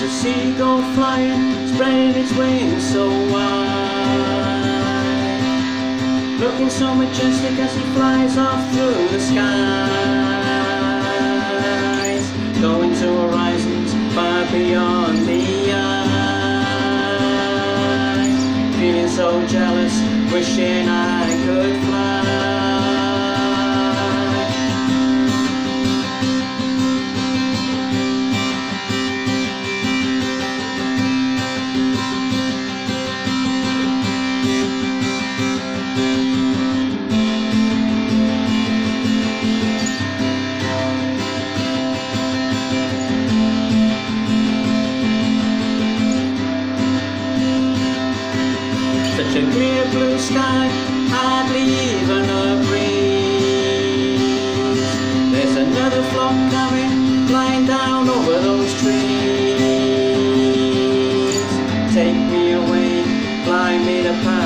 a seagull flying, spreading its wings so wide, looking so majestic as he flies off through the skies, going to horizons far beyond the eye, feeling so jealous, wishing I could fly. Such a clear blue sky, hardly even a breeze. There's another flock coming, flying down over those trees. Take me away, fly me to Paris.